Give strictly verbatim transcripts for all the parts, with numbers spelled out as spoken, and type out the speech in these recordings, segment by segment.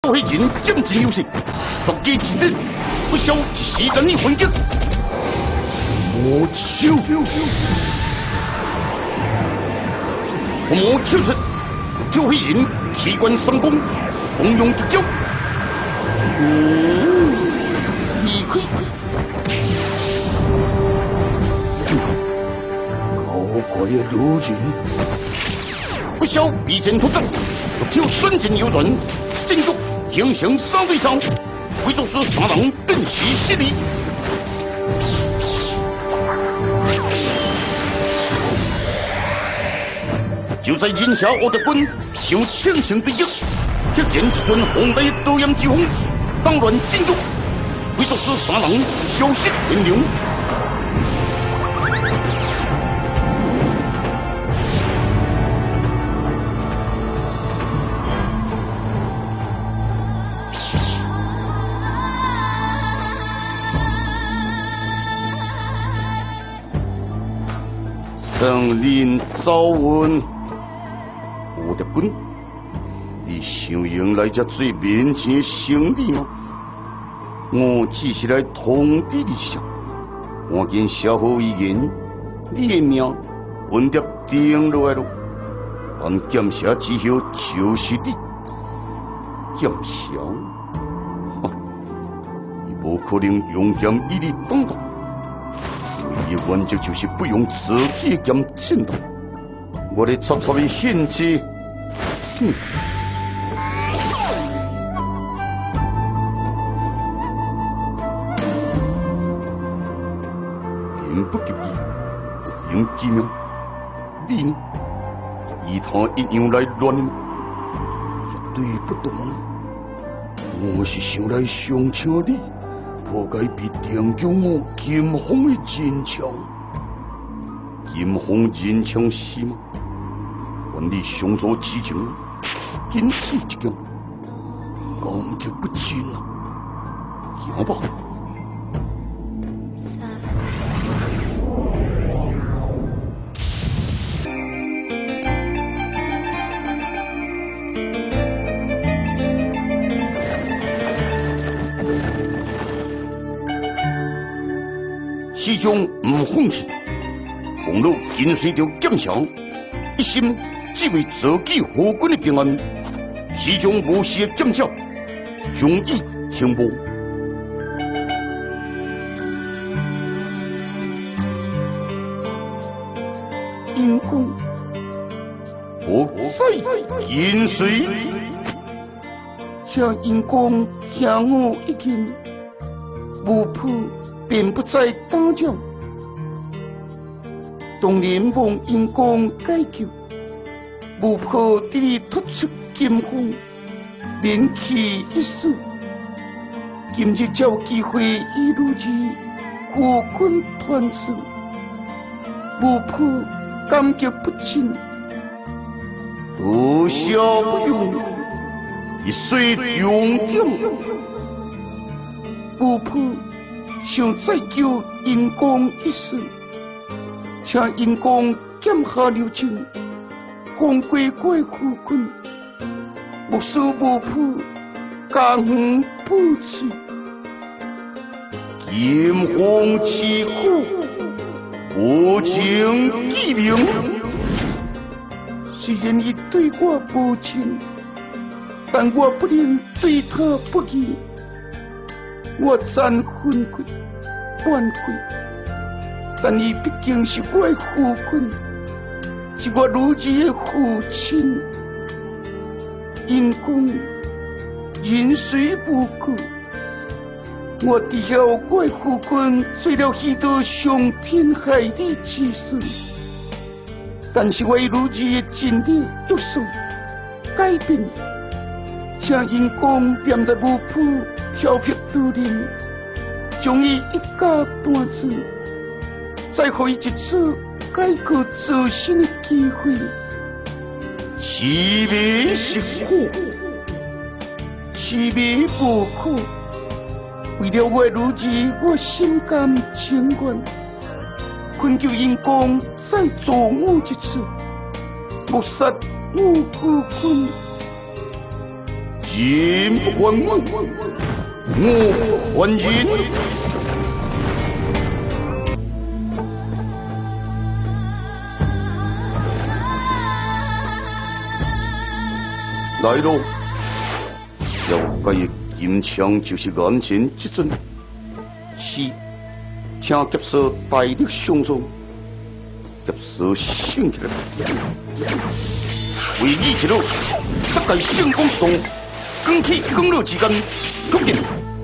黑人渐进优势，逐击一点，不消一时难以还击。魔手，魔手出，挑黑人器官三公，共用一招。嗯，离开。高贵的女人，不消避前突进，挑转进右转，进攻形成三对三，贵族师三人顿时失利。就在人下我的军想乘胜追击，突然一阵洪大刀焰之风，当乱进攻，贵族师三人消失连连。圣灵早运，我的本，你想用来这最面前的胜利吗？我只是来通知你一声，赶紧写好遗言，你的命稳定定落来了。但剑侠之后就是你，剑侠，哈，你不可能用剑与你挡道。伊原则就是不用自己剑战斗，我的插插的献祭，哼！言不及义，用机妙，你呢？以他一样来乱吗？绝对不懂。我是想来相请你。破解比电救我金风的人枪，金风人枪是吗？愿你上座之前，坚持一剑，攻击不进啊！行吧。师兄唔放弃，红路跟随着剑翔，一心只为自己护军的平安。师兄无私的剑鞘，忠义相报。因公，我再跟随，向因公听我一言，无谱。便不再打扰，当年望因公解救，无可得你突出金风，免其一死。今日找机会一如之护军团成，无可感激不尽，多少不用，一岁永定，无可。想再救因公一死，请因公减下留情，光归归护军，无事无谱，家园不治。金风之苦，无情记名。虽然伊对我无情，但我不能对他不义。我赞分贵万贵，但伊毕竟是我的父君，是我如今的父亲。因公人虽不顾，我知晓我的父君做了许多伤天害理之事，但是我如今的真理约束改变，请因公念在无谱。调皮独立，将伊一家断子，再给伊一次改革自身的机会。痴迷是苦，痴迷无可。为了我如今，我心甘情愿，恳求因公再助我一次，抹杀我父君。 人不还我，我不还人。来喽！要介的金枪就是眼前这尊，是，请劫色大力相助，劫色醒起来，为义一路，杀界圣光之动，光起光落之间，突进。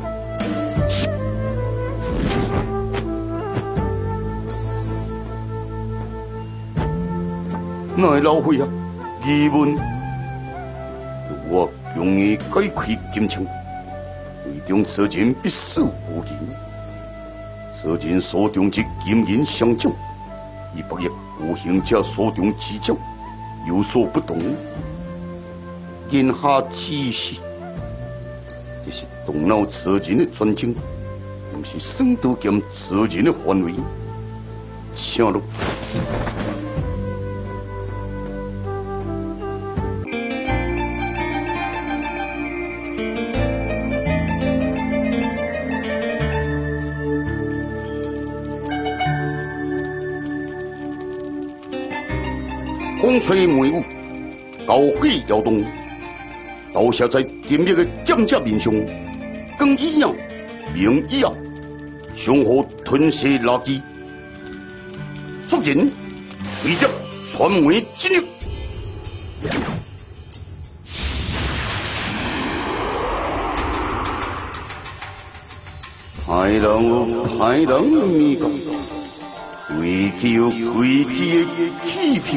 哪会老岁啊？疑问。我容易解开金枪，为中此人必死无疑。此人所中之金银相将，与白夜无形者所中之将有所不同。言下之事，这是动脑此人的专精，不是圣都剑此人的范围。请入。风吹梅雨，高火摇动，投射在点灭的剑者面上，光一样，明一样，相互吞噬垃圾，促进为着传媒进入。歹人有歹人的味道，诡计有诡计的气魄。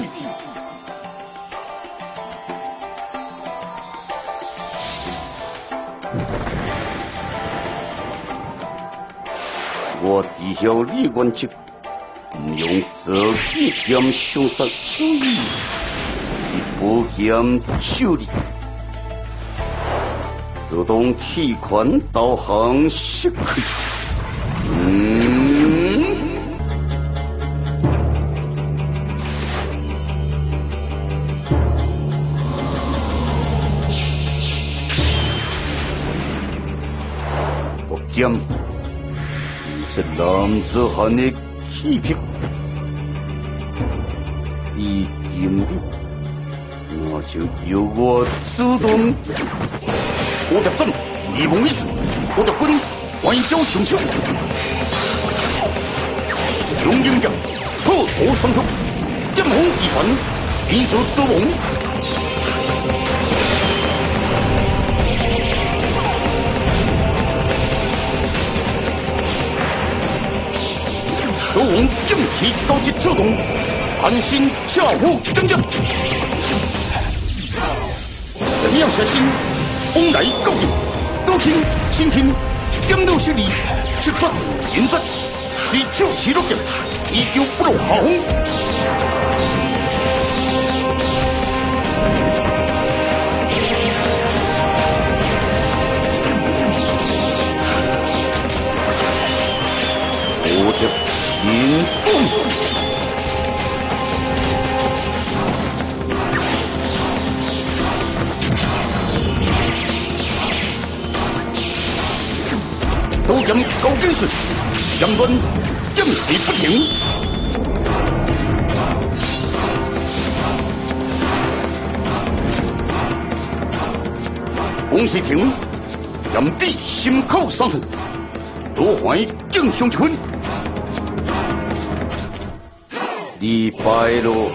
我知晓你原则，不用责己兼相杀，所以你不兼受理，就当弃权导航失去。嗯。不兼。是男子汉的气魄，已尽力，那就由我主动。我的阵，一梦一世，我的棍，外交雄秀，用英将，破土生出，剑锋一传，一术多猛。斗王剑气高级出动，寒心恰虎登阵。人要小心，往来勾引，多听先听，点到实力，出出引出，随手持落剑，依旧不落下风。我的。民风，刀剑高根顺，阳端剑势不停。公事停，炎帝心口上顺，多怀敬上一分。你败了，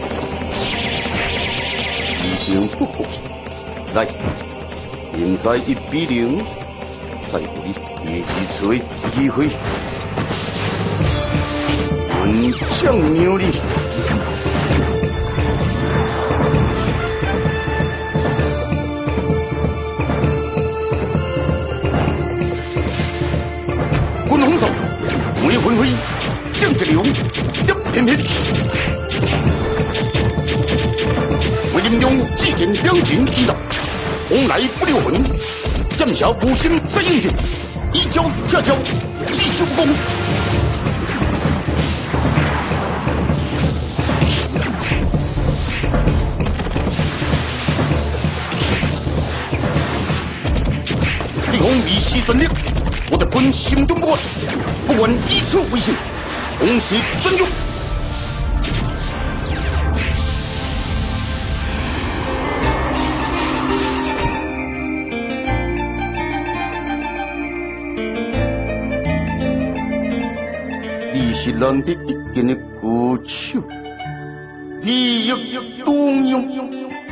已经不服气。来，现在一比零，再给你第二次的机会。文将牛力，滚红手，梅魂飞，将之流。偏偏，为任用祭剑两情一道，往来不留魂，剑下无心再应战，一招下招，技术不公。 一息顺利，我的本行动不管，不管以此为信，同时尊重。你是咱的一件的歌手，你要动用。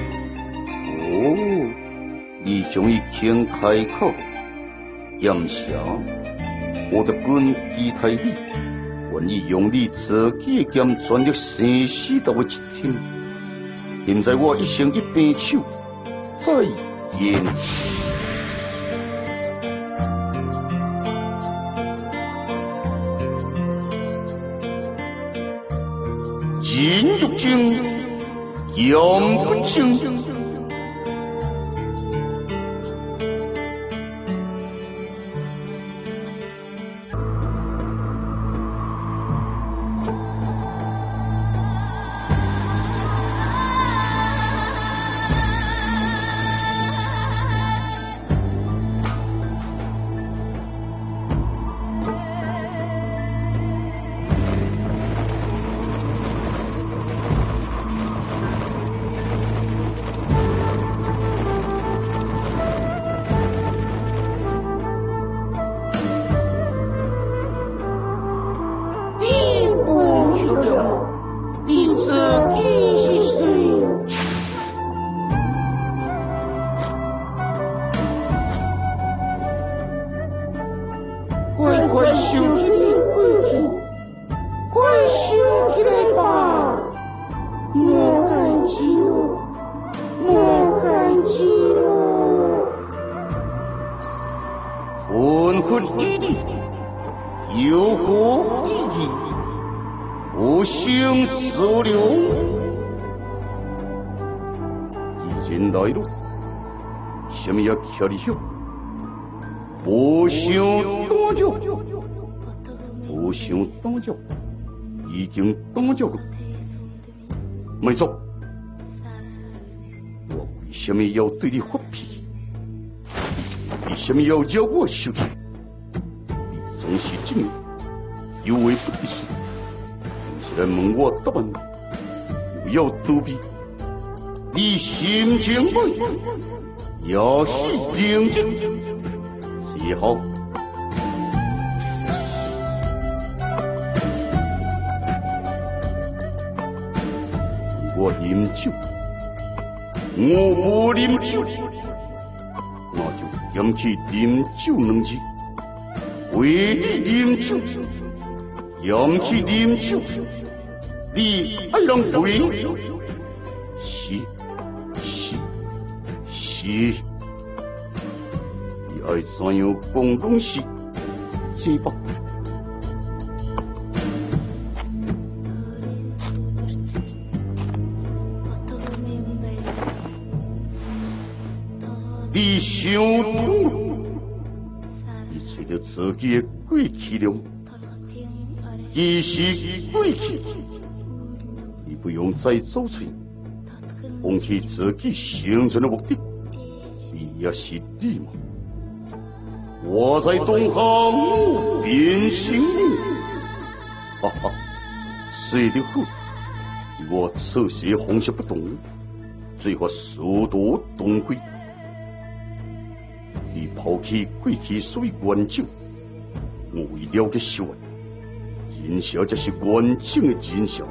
哦，你终于肯开口，感谢我的本期待你，愿意用你自己的剑全力生死到我一天。现在我一生一边手，再言。人欲精，阳不精。瞧你笑，不想当着，不想当着，已经当着了。没错，我为什么要对你发脾气？为什么要叫我生气？你总是这样有为不一事，是来问我答案，又要躲避，你心情不？要是认真，只好我饮酒，我不饮酒，那就扬起饮酒两字，为你饮酒，扬起饮酒，你爱人对，是是。你爱怎样讲东西，这吧。你想通了，你找到自己的过去了，其实过去，你不用再走出，放弃自己生存的目的。你也是你吗？我在东航变心你，哈哈，说得好，我侧些方式不同，最后速度东归。你抛弃过去所有完整，我为了解修安，人生才是完整的人生。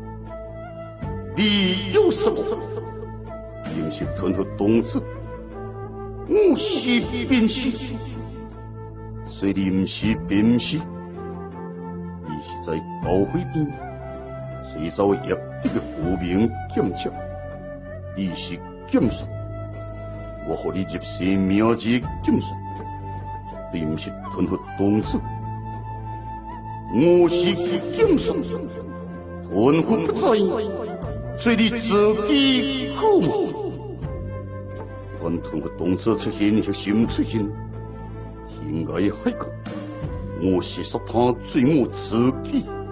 你有什么？应是吞合动子。我是便是，虽你不是便是，你是在教会边，随走业这个无名检测，你是检算，我和你入世名字检算，绝对不是吞合动子，我是检算，吞合不在，所以你自己好嘛。我通过动作出现，核心出现，天涯海角，我是杀他罪我自己。